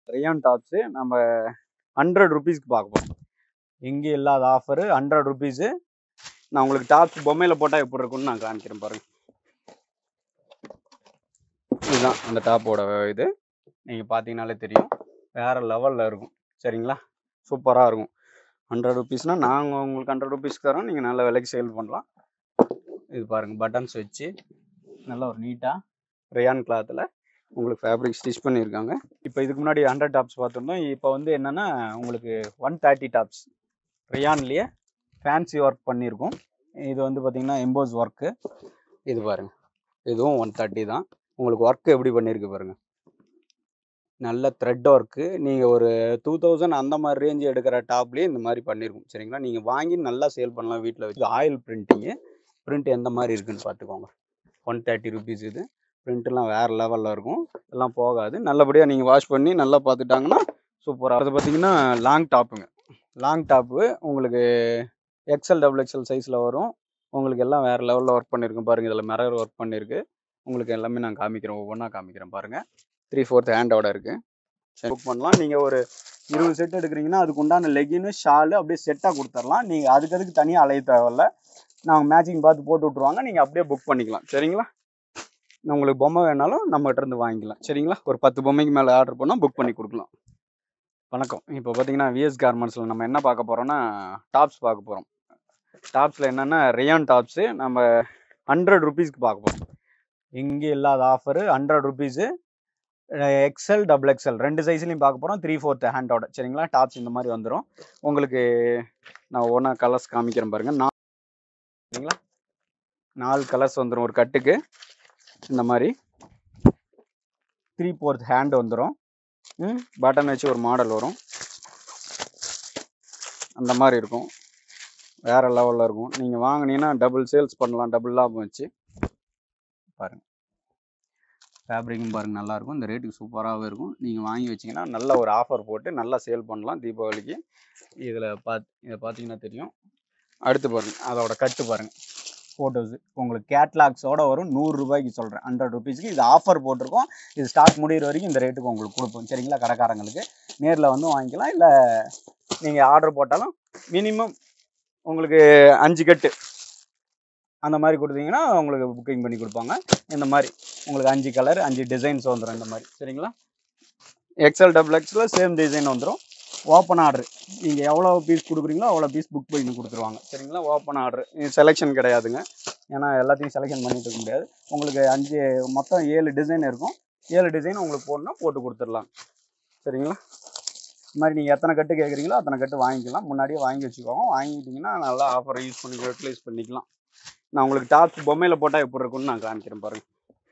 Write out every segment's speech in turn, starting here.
Reyan tops நம்ம 100 rupeesக்கு பார்க்க போறோம். எங்கே இல்லாத ஆஃபர் 100 rupees. நான் உங்களுக்கு டாப்ஸ் பொம்மையில போட்டால் எப்படி இருக்கும்னு நான் காமிக்கிறேன் பாருங்க. இதுதான் அந்த டாப்போட இது. நீங்கள் பார்த்தீங்கனாலே தெரியும், வேற லெவலில் இருக்கும். சரிங்களா, சூப்பராக இருக்கும். 100 rupeesனால் நாங்கள் உங்களுக்கு 100 rupeesக்கு தரோம், நீங்கள் நல்ல விலைக்கு சேல் பண்ணலாம். இது பாருங்கள், பட்டன்ஸ் வச்சு நல்லா ஒரு நீட்டாக ரேயான் கிளாத்தில் உங்களுக்கு ஃபேப்ரிக் ஸ்டிச் பண்ணியிருக்காங்க. இப்போ இதுக்கு முன்னாடி 100 டாப்ஸ் பார்த்துருந்தோம். இப்போ வந்து என்னென்னா உங்களுக்கு 130 டாப்ஸ் ரேயான்லேயே ஃபேன்சி ஒர்க் பண்ணியிருக்கோம். இது வந்து பார்த்திங்கன்னா எம்போஸ் ஒர்க்கு. இது பாருங்கள், இதுவும் 130 தான். உங்களுக்கு ஒர்க்கு எப்படி பண்ணியிருக்கு பாருங்கள், நல்ல த்ரெட் ஒர்க்கு. நீங்கள் ஒரு 2000 அந்த மாதிரி ரேஞ்சு எடுக்கிற டாப்லேயே இந்த மாதிரி பண்ணியிருக்கோம். சரிங்களா, நீங்கள் வாங்கி நல்லா சேல் பண்ணலாம் வீட்டில் வச்சு. ஆயில் பிரிண்டிங்கு, பிரிண்ட் எந்த மாதிரி இருக்குதுன்னு பார்த்துக்கோங்க. 130 rupees. இது பிரிண்ட்லாம் வேறு லெவலில் இருக்கும், எல்லாம் போகாது. நல்லபடியாக நீங்கள் வாஷ் பண்ணி நல்லா பார்த்துட்டாங்கன்னா சூப்பராக. அது பார்த்திங்கன்னா லாங் டாப்புங்க. லாங் டாப்பு உங்களுக்கு எக்ஸ்எல் டபுள் எக்ஸ்எல் சைஸில் வரும். உங்களுக்கு எல்லாம் வேறு லெவலில் ஒர்க் பண்ணியிருக்கேன் பாருங்கள். இதில் மிரர் ஒர்க் பண்ணியிருக்கு. உங்களுக்கு எல்லாமே நான் காமிக்கிறேன், ஒவ்வொன்றா காமிக்கிறேன் பாருங்கள். 3/4 ஹேண்டோட இருக்குது. சரி, புக் பண்ணலாம். நீங்கள் ஒரு 20 செட் எடுக்கிறீங்கன்னா அதுக்கு உண்டான லெகின்னு ஷாலு அப்படியே செட்டாக கொடுத்துடலாம். நீங்கள் அதுக்கு தனியாக அலைய தேவையில்ல. நாங்கள் மேட்சிங் பார்த்து போட்டு விட்ருவாங்க, நீங்கள் அப்படியே புக் பண்ணிக்கலாம். சரிங்களா, உங்களுக்கு பொம்மை வேணாலும் நம்மகிட்ட இருந்து வாங்கிக்கலாம். சரிங்களா, ஒரு 10 பொம்மைக்கு மேலே ஆர்டர் பண்ணால் புக் பண்ணி கொடுக்கலாம். வணக்கம். இப்போ பார்த்தீங்கன்னா விஎஸ் கார்மெண்ட்ஸில் நம்ம என்ன பார்க்க போகிறோம்னா டாப்ஸ் பார்க்க போகிறோம். டாப்ஸில் என்னென்னா ரேயான் டாப்ஸு நம்ம 100 rupeesக்கு பார்க்க போகிறோம். இங்கே இல்லாத offer 100 rupees. XL double XL ரெண்டு சைஸ்லையும் பார்க்க போகிறோம். 3/4 ஹேண்டோட. சரிங்களா, டாப்ஸ் இந்த மாதிரி வந்துடும். உங்களுக்கு நான் ஒவ்வொன்றா கலர்ஸ் காமிக்கிறேன் பாருங்கள். சரிங்களா, 4 கலர்ஸ் வந்துடும் ஒரு கட்டுக்கு. இந்த மாதிரி 3/4 ஹேண்ட் வந்துடும். பட்டன் வச்சு ஒரு மாடல் வரும், அந்த மாதிரி இருக்கும். வேறு லெவலில் இருக்கும். நீங்கள் வாங்கினீங்கன்னா டபுள் சேல்ஸ் பண்ணலாம், டபுள் லாபம் வச்சு. பாருங்கள், ஃபேப்ரிக்கும் பாருங்கள் நல்லாயிருக்கும். இந்த ரேட்டுக்கு சூப்பராகவே இருக்கும். நீங்கள் வாங்கி வச்சிங்கன்னா நல்ல ஒரு ஆஃபர் போட்டு நல்லா சேல் பண்ணலாம் தீபாவளிக்கு. இதை பார்த்தீங்கன்னா தெரியும். அடுத்து பாருங்கள், அதோட கட்டு பாருங்கள், ஃபோட்டோஸு உங்களுக்கு கேட்லாக்ஸோடு வரும். 100 ரூபாய்க்கு சொல்கிறேன், 100 rupeesக்கு. இது ஆஃபர் போட்டிருக்கோம். இது ஸ்டாக் முடிகிற வரைக்கும் இந்த ரேட்டுக்கு உங்களுக்கு கொடுப்போம். சரிங்களா, கடைக்காரங்களுக்கு நேரில் வந்து வாங்கிக்கலாம். இல்லை நீங்கள் ஆர்டர் போட்டாலும் மினிமம் உங்களுக்கு 5 கட்டு அந்த மாதிரி கொடுத்தீங்கன்னா உங்களுக்கு புக்கிங் பண்ணி கொடுப்பாங்க. இந்த மாதிரி உங்களுக்கு 5 கலர் 5 டிசைன்ஸ் வந்துடும் இந்த மாதிரி. சரிங்களா, எக்ஸ்எல் டபுள் எக்ஸில் சேம் டிசைன் வந்துடும். ஓப்பன் ஆர்டர், நீங்கள் எவ்வளோ பீஸ் கொடுக்குறீங்களோ அவ்வளோ பீஸ் புக் பண்ணி கொடுத்துருவாங்க. சரிங்களா, ஓப்பன் ஆர்டர், செலெக்ஷன் கிடையாதுங்க. ஏன்னா எல்லாத்தையும் செலெக்ஷன் பண்ணிட்டு இருக்க முடியாது. உங்களுக்கு மொத்தம் 7 டிசைன் இருக்கும். 7 டிசைன் உங்களுக்கு போடணும், போட்டு கொடுத்துடலாம். சரிங்களா, இது மாதிரி நீங்கள் எத்தனை கட்டு கேட்குறீங்களோ அத்தனை கட்டு வாங்கிக்கலாம். முன்னாடியே வாங்கி வச்சுக்கோங்க. வாங்கிட்டிங்கன்னா நல்லா ஆஃபரை யூஸ் பண்ணி யூட்டிலைஸ் பண்ணிக்கலாம். நான் உங்களுக்கு டாப்ஸ் பொம்மையில் போட்டால் எப்படி இருக்குன்னு நான் காமிக்கிறேன் பாருங்கள்.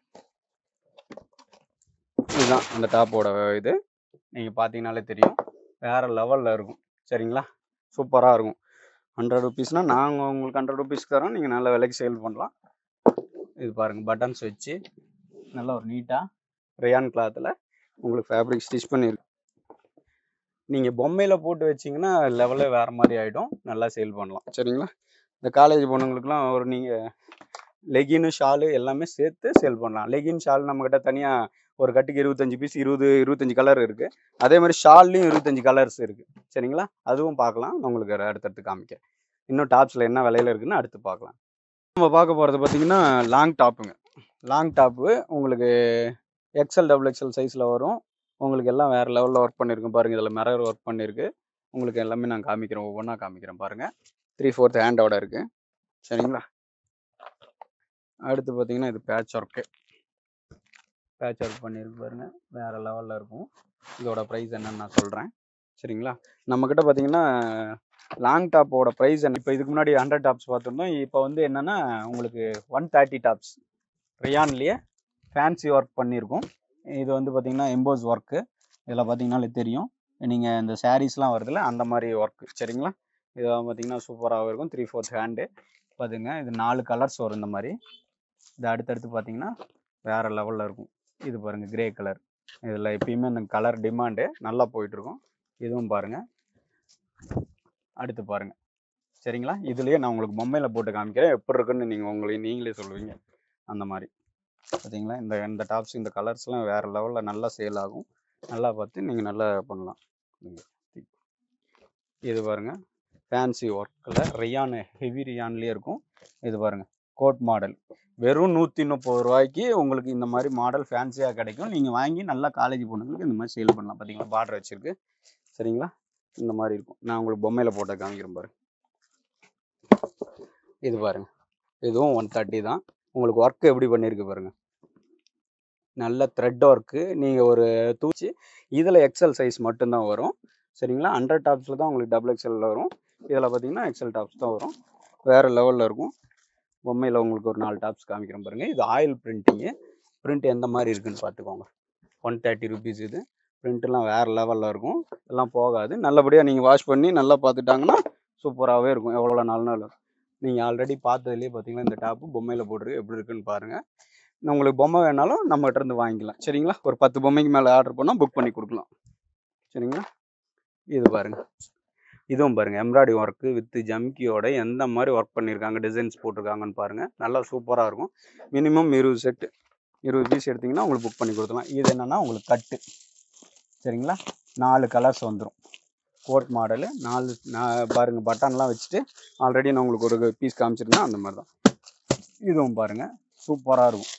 இதுதான் அந்த டாப்போட இது. நீங்கள் பார்த்தீங்கனாலே தெரியும், வேறு லெவலில் இருக்கும். சரிங்களா, சூப்பராக இருக்கும். 100 rupeesனால் நாங்கள் உங்களுக்கு 100 rupeesக்கு தரோம், நீங்கள் நல்ல விலைக்கு சேல் பண்ணலாம். இது பாருங்கள், பட்டன்ஸ் வச்சு நல்லா ஒரு நீட்டாக ரேயான் கிளாத்தில் உங்களுக்கு ஃபேப்ரிக் ஸ்டிச் பண்ணியிருக்கு. நீங்கள் பொம்மையில் போட்டு வச்சிங்கன்னா லெவலே வேறு மாதிரி ஆகிடும், நல்லா சேல் பண்ணலாம். சரிங்களா, இந்த காலேஜ் பொண்ணுங்களுக்குலாம் ஒரு நீங்கள் லெகின்னு ஷாலு எல்லாமே சேர்த்து சேல் பண்ணலாம். லெகின் ஷால் நம்மக்கிட்ட தனியாக ஒரு கட்டுக்கு 25 பீஸ் 25 கலர் இருக்குது. அதே மாதிரி ஷால்லையும் 25 கலர்ஸ் இருக்குது. சரிங்களா, அதுவும் பார்க்கலாம். நான் உங்களுக்கு அடுத்தடுத்து காமிக்கிறேன். இன்னும் டாப்ஸில் என்ன விலையில் இருக்குதுன்னு அடுத்து பார்க்கலாம். நம்ம பார்க்க போகிறது பார்த்திங்கன்னா லாங் டாப்புங்க. லாங் டாப்பு உங்களுக்கு எக்ஸ்எல் டபுள் எக்ஸ்எல் சைஸில் வரும். உங்களுக்கு எல்லாம் வேறு லெவலில் ஒர்க் பண்ணியிருக்கேன் பாருங்கள். இதில் மிரர் ஒர்க் பண்ணியிருக்கு. உங்களுக்கு எல்லாமே நான் காமிக்கிறேன், ஒவ்வொன்றா காமிக்கிறேன் பாருங்கள். 3/4 ஹேண்டோட இருக்குது. சரிங்களா, அடுத்து பார்த்தீங்கன்னா இது பேட்ச் ஒர்க்கு. பேட்ச் ஒர்க் பண்ணியிருக்கு பாருங்கள், வேறு லெவலில் இருக்கும். இதோட ப்ரைஸ் என்னன்னு நான் சொல்கிறேன். சரிங்களா, நம்மக்கிட்ட பார்த்தீங்கன்னா லாங் டாப்போட ப்ரைஸ் என்ன. இப்போ இதுக்கு முன்னாடி 100 டாப்ஸ் பார்த்துருந்தோம். இப்போ வந்து என்னென்னா உங்களுக்கு 130 டாப்ஸ் ரேயான்லேயே ஃபேன்சி ஒர்க் பண்ணியிருக்கோம். இது வந்து பார்த்திங்கன்னா எம்போஸ் ஒர்க்கு. இதில் பார்த்தீங்கன்னாலே தெரியும், நீங்கள் இந்த சாரீஸ்லாம் வருதுல்ல அந்த மாதிரி ஒர்க்கு. சரிங்களா, இதெல்லாம் பார்த்திங்கன்னா சூப்பராக இருக்கும். 3/4 ஹேண்டு பார்த்துங்க. இது 4 கலர்ஸ் வரும் இந்த மாதிரி. இது அடுத்தடுத்து பார்த்தீங்கன்னா வேறு லெவலில் இருக்கும். இது பாருங்கள், கிரே கலர். இதில் எப்பயுமே இந்த கலர் டிமாண்டு நல்லா போயிட்டுருக்கும். இதுவும் பாருங்கள், அடுத்து பாருங்கள். சரிங்களா, இதுலேயே நான் உங்களுக்கு பொம்மையில் போட்டு காமிக்கிறேன், எப்படி இருக்குன்னு நீங்களே சொல்லுவீங்க. அந்த மாதிரி பார்த்தீங்களா, இந்த டாப்ஸ் இந்த கலர்ஸ்லாம் வேறு லெவலில் நல்லா சேல் ஆகும். நல்லா பார்த்து நீங்கள் நல்லா பண்ணலாம். இது பாருங்கள், ஃபேன்சி ஒர்க்கில் ரியான், ஹெவி ரியான்லேயே இருக்கும். இது பாருங்கள், கோட் மாடல். வெறும் 130 ரூபாய்க்கு உங்களுக்கு இந்த மாதிரி மாடல் ஃபேன்சியாக கிடைக்கும். நீங்கள் வாங்கி நல்லா காலேஜ் பொண்ணுங்களுக்கு இந்த மாதிரி சேல் பண்ணலாம். பார்த்தீங்களா, பார்டர் வச்சுருக்கு. சரிங்களா, இந்த மாதிரி இருக்கும். நான் உங்களுக்கு பொம்மையில் போட்ட காமிக்கிறேன் பாருங்க. இது பாருங்கள், இதுவும் 130 தான். உங்களுக்கு ஒர்க்கு எப்படி பண்ணியிருக்கு பாருங்கள், நல்ல த்ரெட் ஒர்க்கு. நீங்கள் ஒரு தூச்சி இதில் எக்ஸல் சைஸ் மட்டும்தான் வரும். சரிங்களா, 100 டாப்ஸில் தான் உங்களுக்கு டபுள் எக்ஸலில் வரும். இதில் பார்த்தீங்கன்னா எக்ஸல் டாப்ஸ் தான் வரும். வேறு லெவலில் இருக்கும். பொம்மையில் உங்களுக்கு ஒரு 4 டாப்ஸ் காமிக்கிறேன் பாருங்கள். இது ஆயில் பிரிண்டிங்கு. பிரிண்ட் எந்த மாதிரி இருக்குதுன்னு பார்த்துக்கோங்க. 130 ருபீஸ். இது பிரிண்ட்லாம் வேறு லெவலில் இருக்கும். எல்லாம் போகாது. நல்லபடியாக நீங்கள் வாஷ் பண்ணி நல்லா பார்த்துட்டாங்கன்னா சூப்பராகவே இருக்கும். எவ்வளோ நாள் நீங்கள் ஆல்ரெடி பார்த்ததுலேயே பார்த்தீங்கன்னா இந்த டாப்பு பொம்மையில் போட்டுருக்கு. எப்படி இருக்குன்னு பாருங்கள். உங்களுக்கு பொம்மை வேணாலும் நம்மகிட்ட இருந்து வாங்கிக்கலாம். சரிங்களா, ஒரு 10 பொம்மைக்கு மேலே ஆர்டர் பண்ணால் புக் பண்ணி கொடுக்கலாம். சரிங்களா, இது பாருங்கள். இதுவும் பாருங்கள், எம்ப்ராய்டரி ஒர்க்கு வித் ஜம்கியோட எந்த மாதிரி ஒர்க் பண்ணியிருக்காங்க, டிசைன்ஸ் போட்டிருக்காங்கன்னு பாருங்கள். நல்லா சூப்பராக இருக்கும். மினிமம் 20 செட்டு 20 பீஸ் எடுத்திங்கன்னா உங்களுக்கு புக் பண்ணி கொடுத்துலாம். இது என்னென்னா உங்களுக்கு கட்டு. சரிங்களா, 4 கலர்ஸ் வந்துடும். கோட் மாடலு 4 பாருங்கள், பட்டன்லாம் வச்சுட்டு ஆல்ரெடி நான் உங்களுக்கு ஒரு பீஸ் காமிச்சிருந்தேன். அந்த மாதிரி தான் இதுவும் பாருங்கள், சூப்பராக இருக்கும்.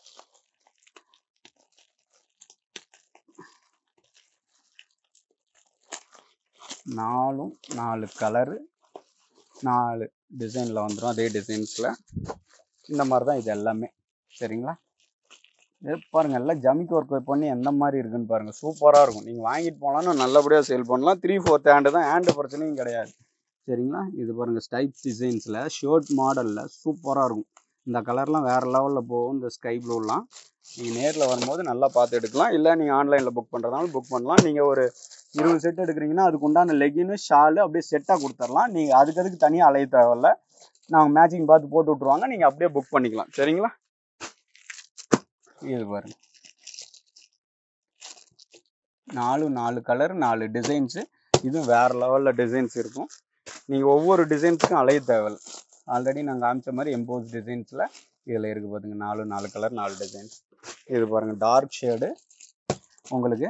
நாலும் 4 கலரு 4 டிசைனில் வந்துடும். அதே டிசைன்ஸில் இந்த மாதிரி தான் இது எல்லாமே. சரிங்களா, இது பாருங்கள், எல்லாம் ஜமிக்கு ஒர்க் பண்ணி எந்த மாதிரி இருக்குன்னு பாருங்கள். சூப்பராக இருக்கும். நீங்கள் வாங்கிட்டு போகலான்னு நல்லபடியாக சேல் பண்ணலாம். 3/4 ஹேண்டு தான், ஹேண்டு பிரச்சனையும் கிடையாது. சரிங்களா, இது பாருங்கள், ஸ்டைப் டிசைன்ஸில் ஷர்ட் மாடலில் சூப்பராக இருக்கும். இந்த கலர்லாம் வேறு லெவலில் போகும். இந்த ஸ்கை ப்ளூலாம் நீங்கள் நேரில் வரும்போது நல்லா பார்த்து எடுக்கலாம். இல்லை நீங்கள் ஆன்லைனில் புக் பண்ணுறதுனாலும் புக் பண்ணலாம். நீங்கள் ஒரு 20 செட் எடுக்கிறீங்கன்னா அதுக்கு உண்டான லெகின்னு ஷாலு அப்படியே செட்டாக கொடுத்துடலாம். நீங்கள் அதுக்கு தனியாக அலைய தேவையில்ல. நாங்கள் மேட்சிங் பார்த்து போட்டு விட்ருவாங்க. நீங்கள் அப்படியே புக் பண்ணிக்கலாம். சரிங்களா, இது பாருங்கள், 4 கலர் 4 டிசைன்ஸு. இதுவும் வேறு லெவலில் டிசைன்ஸ் இருக்கும். நீங்கள் ஒவ்வொரு டிசைன்ஸுக்கும் அலைய தேவையில்லை. ஆல்ரெடி நாங்கள் காமிச்ச மாதிரி எம்போஸ் டிசைன்ஸில் இதில் இருக்குது பார்த்துங்க. 4 கலர் 4 டிசைன்ஸ். இது பாருங்கள், டார்க் ஷேடு உங்களுக்கு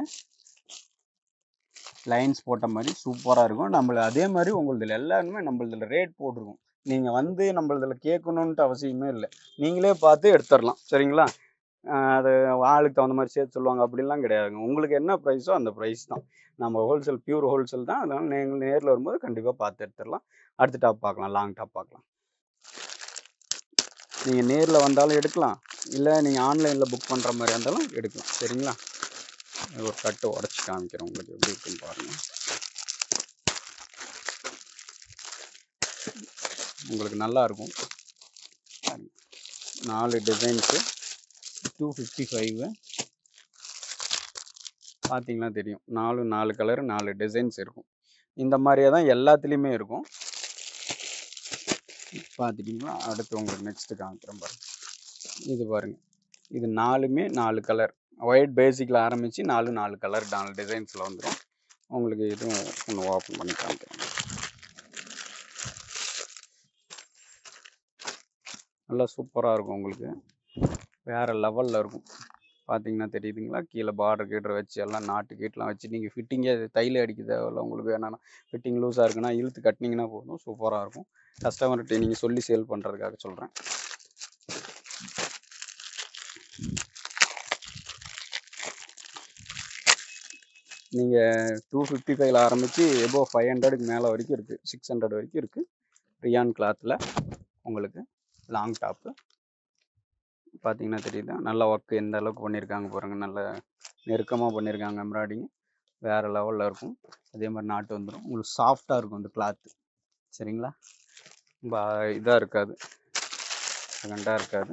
லைன்ஸ் போட்ட மாதிரி சூப்பராக இருக்கும். அதே மாதிரி உங்களதில் எல்லாருமே நம்மளதில் ரேட் போட்டிருக்கும். நீங்கள் வந்து நம்மளதில் கேட்கணுன்ட்டு அவசியமே இல்லை. நீங்களே பார்த்து எடுத்துடலாம். சரிங்களா, அது ஆளுக்கு தகுந்த மாதிரி சேர்த்து சொல்லுவாங்க அப்படிலாம் கிடையாதுங்க. உங்களுக்கு என்ன ப்ரைஸோ அந்த ப்ரைஸ் தான். நம்ம ஹோல்சேல், பியூர் ஹோல்சேல் தான். அதனால் நீங்கள் நேரில் வரும்போது கண்டிப்பாக பார்த்து எடுத்துடலாம். அடுத்த டாப் பார்க்கலாம், லாங் டாப் பார்க்கலாம். நீங்கள் நேரில் வந்தாலும் எடுக்கலாம், இல்லை நீங்கள் ஆன்லைனில் புக் பண்ணுற மாதிரி இருந்தாலும் எடுக்கலாம். சரிங்களா, ஒரு கட்டு உடச்சி காமிக்கிறேன் உங்களுக்கு எப்படி இருக்குன்னு பாருங்கள். உங்களுக்கு நல்லாயிருக்கும். 4 டிசைன்ஸு 255 பார்த்தீங்கன்னா தெரியும். 4 கலர் 4 டிசைன்ஸ் இருக்கும். இந்த மாதிரியே தான் எல்லாத்துலேயுமே இருக்கும். பார்த்துட்டிங்களா, அடுத்து உங்களுக்கு நெக்ஸ்ட்டு காமிக்கிறேன் பாருங்கள். இது பாருங்கள், இது 4மே 4 கலர். ஒயிட் பேசிக்கில் ஆரம்பித்து 4 கலர் 4 டிசைன்ஸில் வந்துடும். உங்களுக்கு இதுவும் ஒன்று ஓப்பன் பண்ணி காமிக்கிறேன். நல்லா சூப்பராக இருக்கும். உங்களுக்கு வேறு லெவலில் இருக்கும். பார்த்தீங்கன்னா தெரியுதுங்களா, கீழே பார்டர் கீட்டர் வச்சு எல்லாம் நாட்டு கீட்டெலாம் வச்சு நீங்கள் ஃபிட்டிங்கே தையல் அடிக்க தேவையில்ல. உங்களுக்கு வேணான்னா ஃபிட்டிங் லூஸாக இருக்குன்னா இழுத்து கட்டினீங்கன்னா போதும், சூப்பராக இருக்கும். கஸ்டமர்கிட்ட நீங்கள் சொல்லி சேல் பண்ணுறதுக்காக சொல்கிறேன். நீங்கள் 255 ஆரம்பித்து எபோ 500க்கு மேலே வரைக்கும் இருக்குது. 600 வரைக்கும் இருக்குது. ரியான் கிளாத்தில் உங்களுக்கு லாங் டாப்பு பார்த்தீங்கன்னா தெரியுதா, நல்ல ஒர்க்கு எந்த அளவுக்கு பண்ணியிருக்காங்க பாருங்கள். நல்ல நெருக்கமாக பண்ணியிருக்காங்க. எம்ப்ராய்டிங் வேறு லெவலில் இருக்கும். அதே மாதிரி நாட்டு வந்துடும். உங்களுக்கு சாஃப்டாக இருக்கும் இந்த கிளாத்து. சரிங்களா, ரொம்ப இதாக இருக்காது, செகண்டாக இருக்காது.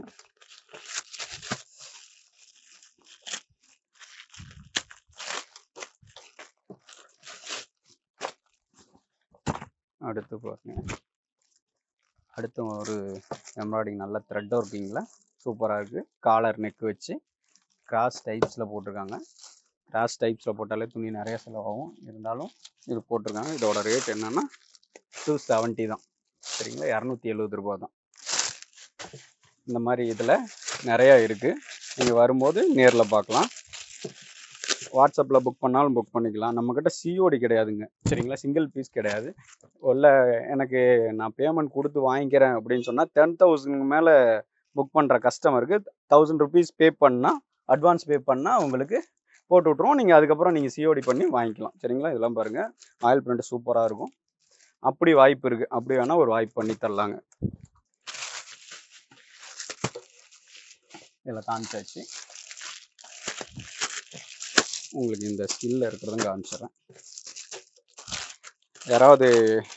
அடுத்து பாருங்க, அடுத்து ஒரு எம்ப்ராய்டிங் நல்ல த்ரெட் ஒர்க்கிங்கில் சூப்பராக இருக்குது. காலர் நெக் வச்சு கிராஸ் டைப்ஸில் போட்டிருக்காங்க. கிராஸ் டைப்ஸில் போட்டாலே துணி நிறைய செலவாகும். இருந்தாலும் இது போட்டிருக்காங்க. இதோட ரேட் என்னென்னா 270 தான். சரிங்களா, 270 ரூபா தான். இந்த மாதிரி இதில் நிறையா இருக்குது. நீங்கள் வரும்போது நேரில் பார்க்கலாம். வாட்ஸ்அப்பில் புக் பண்ணாலும் புக் பண்ணிக்கலாம். நம்மக்கிட்ட சிஓடி கிடையாதுங்க, சரிங்களா? சிங்கிள் பீஸ் கிடையாது. இல்லை எனக்கு நான் பேமெண்ட் கொடுத்து வாங்கிக்கிறேன் அப்படின்னு சொன்னால் 10,000 மேலே புக் பண்ணுற கஸ்டமருக்கு 1000 ருபீஸ் பே பண்ணால், அட்வான்ஸ் பே பண்ணால் உங்களுக்கு போட்டு விட்ருவோம். நீங்கள் அதுக்கப்புறம் நீங்கள் சிஓடி பண்ணி வாங்கிக்கலாம், சரிங்களா? இதெல்லாம் பாருங்கள், ஆயில் பிரிண்ட் சூப்பராக இருக்கும். அப்படி வாய்ப்பு இருக்குது, அப்படி வேணால் ஒரு வாய்ப்பு பண்ணி தரலாங்க. இதில் காமிச்சாச்சு. உங்களுக்கு இந்த ஸ்கில்ல இருக்கிறதும் காமிச்சிடுறேன். யாராவது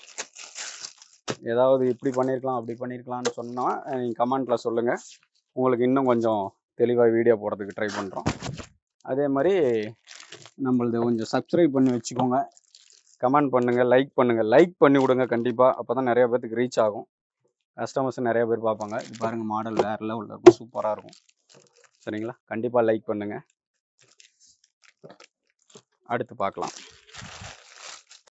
ஏதாவது இப்படி பண்ணியிருக்கலாம் அப்படி பண்ணியிருக்கலாம்னு சொன்னால் நீங்கள் கமெண்ட்டில் சொல்லுங்கள். உங்களுக்கு இன்னும் கொஞ்சம் தெளிவாக வீடியோ போடுறதுக்கு ட்ரை பண்ணுறோம். அதே மாதிரி நம்மளது கொஞ்சம் சப்ஸ்கிரைப் பண்ணி வச்சுக்கோங்க, கமெண்ட் பண்ணுங்கள், லைக் பண்ணுங்கள். லைக் பண்ணி விடுங்க கண்டிப்பாக, அப்போ தான் நிறைய பேர்த்துக்கு ரீச் ஆகும், கஸ்டமர்ஸ் நிறைய பேர் பார்ப்பாங்க. இது பாருங்கள், மாடல் வேறு லெவலில் இருக்கும், சூப்பராக இருக்கும், சரிங்களா? கண்டிப்பாக லைக் பண்ணுங்கள். அடுத்து பார்க்கலாம்.